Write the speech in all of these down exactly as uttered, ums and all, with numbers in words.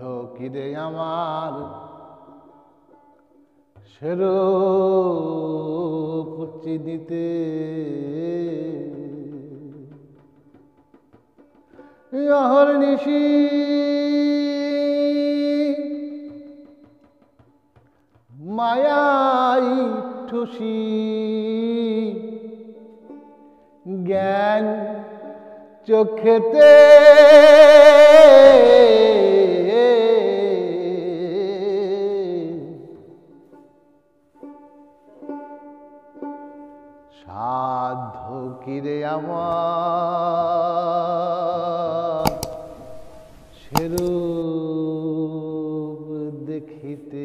কিরে আমার সেরূপ চিনিতে অহর্নিশি মায়াই ঠুসি জ্ঞান চোখেতে সাধ্য কিরে আমার সেরূপ দেখিতে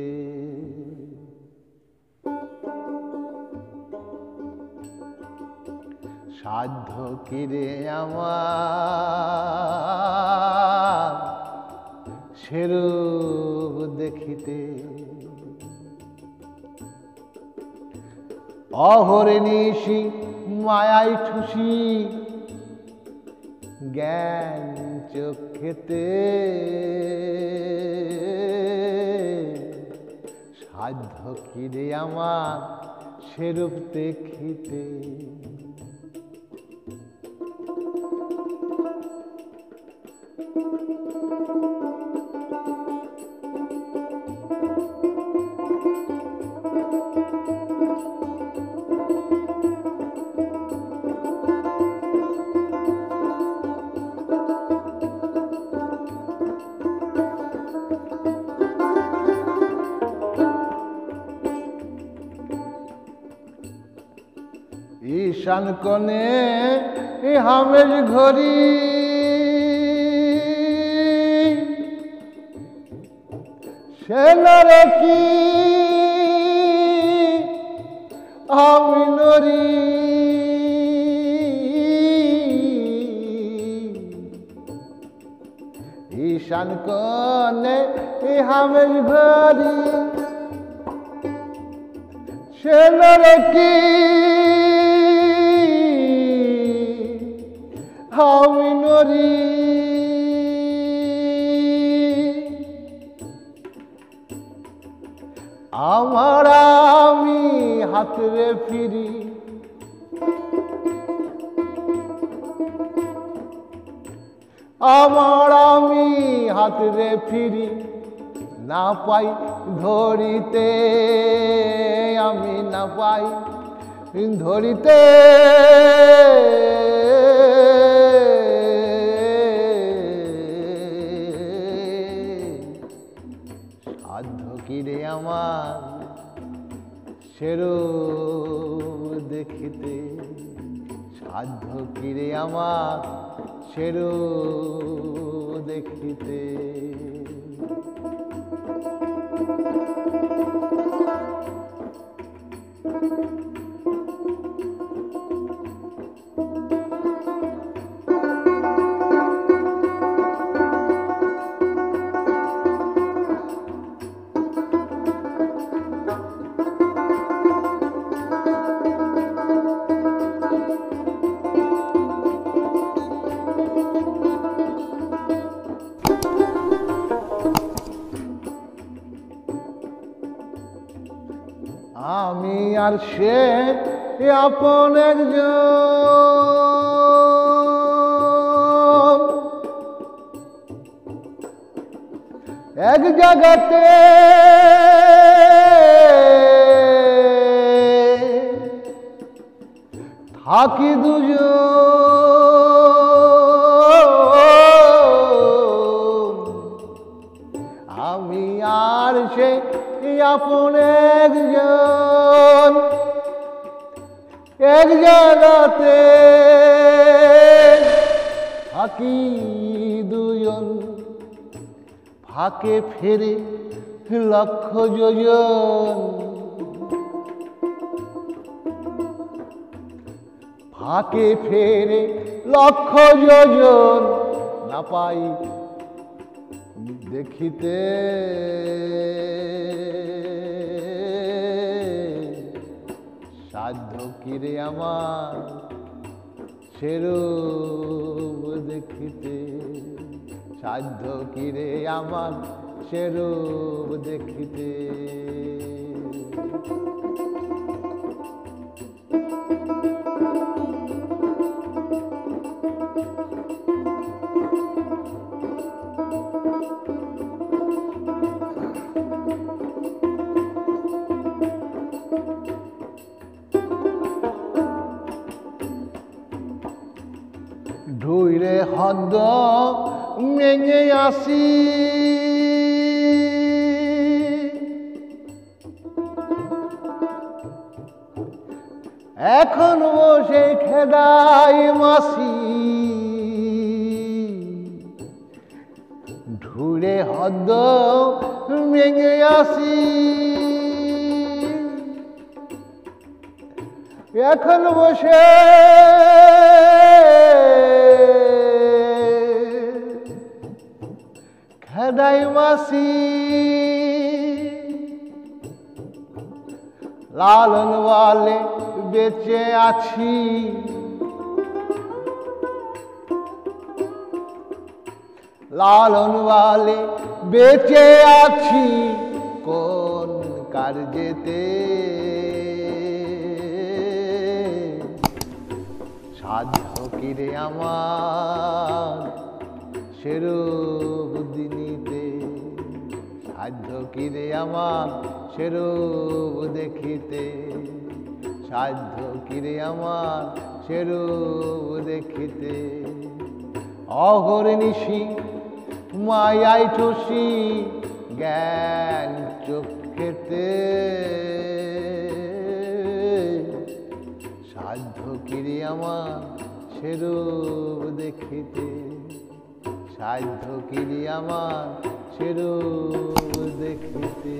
সাধ্য কিরে আমার সেরূপ দেখিতে অহর্নিশি মায়াই ঠুসি জ্ঞান চোখেতে সাধ্য কিরে আমার সেরূপ দেখিতে ঈশান কোণে হামের ঘড়ি সেনারে কি আমি নরি ঈশান কোণে হামের ঘড়ি সেনারে কি আমি নরি আমার আমি হাতরে ফিরি আমার আমি হাতরে ফিরি না পাই ধরিতে আমি না পাই ধরিতে সাধ্য কিরে আমার সেরূপ দেখিতে সাধ্য কিরে আমার সেরূপ দেখিতে আমি আর সে আপন একজন এক জায়গাতে থাকি দুজন আমি আর সে আপন একজন এক জায়গাতে থাকি দুজন ফাঁকে ফেরে লক্ষ যোজন ফাঁকে ফেরে লক্ষ যোজন না পাই দেখিতে সাধ্য কিরে আমার সেরূপ দেখিতে সাধ্য কিরে আমার সেরূপ দেখিতে। ঢুইরে হদ মেঙে আসি এখন বসে খেদাই মাসি। ঢুইরে হদ মেঙে আসি এখন বসে খেদাই মাসি। লালন বলে বেঁচে আছি লালন বলে বেঁচে আছি কোন কার্যেতে। সাধ্য কিরে আমার সেরূপ দিনিতে, সাধ্য কিরে আমার সেরূপ দেখিতে, সাধ্য কিরে আমার সেরূপ দেখিতে। অহর্নিশি মায়ায় ঠসি জ্ঞান চক্ষেতে, সাধ্য কিরে আমার সেরূপ দেখিতে, সাধ্য কিরে আমার সেরূপ দেখিতে।